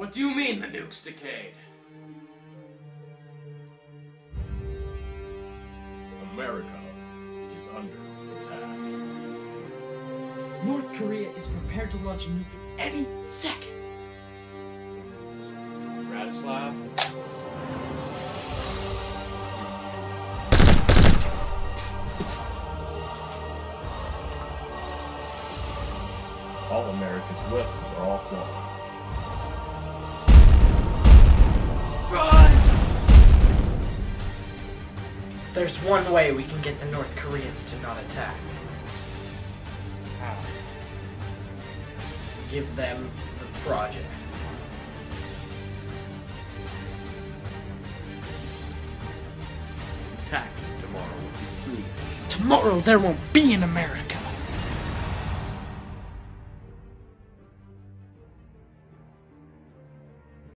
What do you mean the nuke's decayed? America is under attack. North Korea is prepared to launch a nuke any second. Bratislav? All America's weapons are offline. Run! There's one way we can get the North Koreans to not attack. How? Give them the project. Attack tomorrow will be foolish. Tomorrow there won't be an America.